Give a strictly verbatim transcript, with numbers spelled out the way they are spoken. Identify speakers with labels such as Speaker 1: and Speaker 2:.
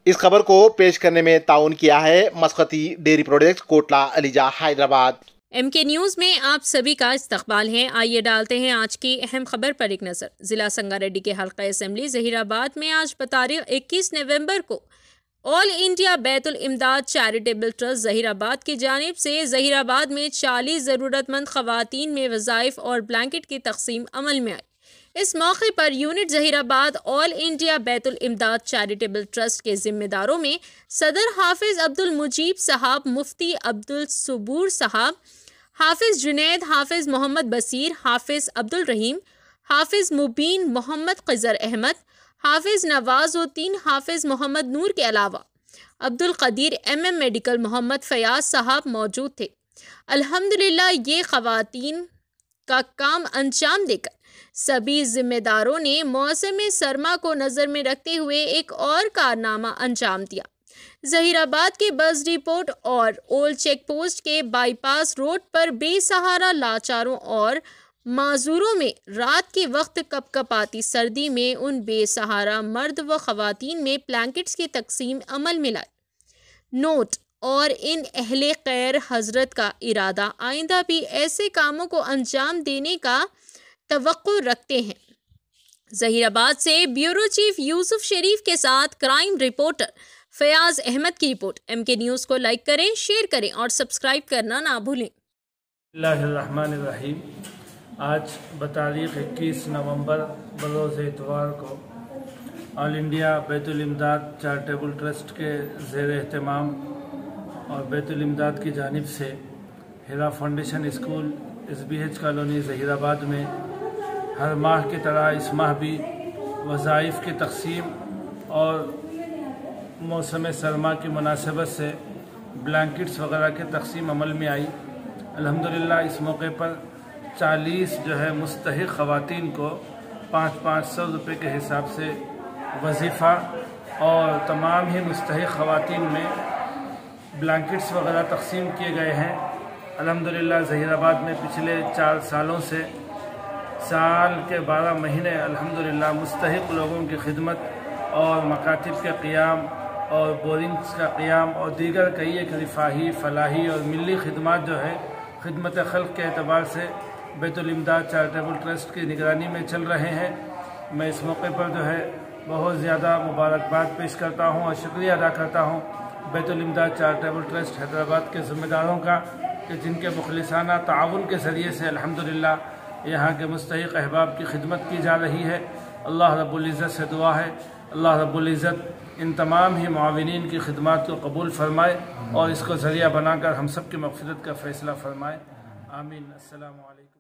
Speaker 1: इस खबर को पेश करने में ताउन किया है Muskati dairy products Kotla Alijah Hyderabad.
Speaker 2: M K news में आप सभी का इस्तकबाल है। आइए डालते हैं आज की अहम खबर पर एक नज़र। जिला संगारेड्डी के हल्का असेंबली जहीराबाद में आज बतारीख इक्कीस नवंबर को all India Baitul Imdad charitable trust Zaheerabad की जानिब से जहीराबाद में चालीस ज़रूरतमंद ख़वातीन में वज़ाइफ और ब्लैंकेट की तकसीम अमल में आई। इस मौके पर unit Zaheerabad all India Baitul Imdad charitable trust के जिम्मेदारों में सदर हाफिज़ अब्दुल मुजीब साहब, मुफ्ती अब्दुल सबूर साहब, हाफिज़ जुनैद, हाफिज़ मोहम्मद बसीर, हाफिज़ अब्दुल रहीम, हाफिज़ मुबीन, मोहम्मद क़िज़र अहमद, हाफिज़ नवाज़ुद्दीन, हाफिज़ मोहम्मद नूर के अलावा Abdul Qadeer M M medical Mohammad Fayaz साहब मौजूद थे। अल्हम्दुलिल्लाह ये ख़वातीन का काम अंजाम देकर सभी जिम्मेदारों ने मौसम सरमा को नज़र में रखते हुए एक और कारनामा अंजाम दिया। जहीराबाद के बस डिपोट और ओल्ड चेक पोस्ट के बाईपास रोड पर बेसहारा लाचारों और माजूरों में रात के वक्त कपकपाती सर्दी में उन बेसहारा मर्द व ख़वातीन में ब्लैंकेट्स की तकसीम अमल में लाई। नोट और इन अहले खैर हजरत का इरादा आइंदा भी ऐसे कामों को अंजाम देने का तवक्को रखते हैं। जहीराबाद से ब्यूरो चीफ यूसुफ शरीफ के साथ क्राइम रिपोर्टर फ़याज़ अहमद की रिपोर्ट। एम के न्यूज़ को लाइक करें, शेयर करें और सब्सक्राइब करना ना भूलें।
Speaker 3: बिस्मिल्लाहिर्रहमानिर्रहीम। आज बतारीख इक्कीस नवंबर बरोज़ इतवार को all India Baitul Imdad charitable trust के ज़ेर एहतमाम और बैतुल इमदाद की जानिब से Hira foundation school S B H colony Zaheerabad में हर माह की तरह इस माह भी वज़ाइफ की तकसीम और मौसम सरमा की मुनासिबत से ब्लैंकेट्स वगैरह की तकसीम अमल में आई। अल्हम्दुलिल्लाह इस मौके पर चालीस जो है मुस्तहिक़ ख़वातीन को पाँच पाँच सौ रुपये के हिसाब से वजीफ़ा और तमाम ही मुस्तहिक़ ख़वातीन में ब्लैंकेट्स वगैरह तकसीम किए गए हैं। अल्हम्दुलिल्लाह जहीराबाद में पिछले चार सालों से साल के बारह महीने अल्हम्दुलिल्लाह मुस्तहिक़ लोगों की खिदमत और मकातिब के क़ियाम और बोरिंग्स का क़ियाम और दीगर कई एक रिफाही, फलाही और मिली खिदमत जो है खिदमत खल्क़ के अतबार से बैतुल इमदाद चैरिटेबल ट्रस्ट की निगरानी में चल रहे हैं। मैं इस मौके पर जो है बहुत ज़्यादा मुबारकबाद पेश करता हूँ और शुक्रिया अदा करता हूँ बैतुल इमदाद चैरिटेबल ट्रस्ट हैदराबाद के ज़िम्मेदारों का कि जिनके मुखलिसाना ताउन के ज़रिए से अल्हम्दुलिल्लाह यहाँ के मुस्तहिक़ अहबाब की खिदमत की जा रही है। अल्लाह रब्बुल इज़्ज़त से दुआ है अल्लाह रब्बुल इज़्ज़त इन तमाम ही मुआविनीन की खिदमत को कबूल फरमाए और इसको ज़रिया बनाकर हम सब की मग़फ़िरत का फ़ैसला फरमाए। आमीन। अस्सलामु अलैकुम।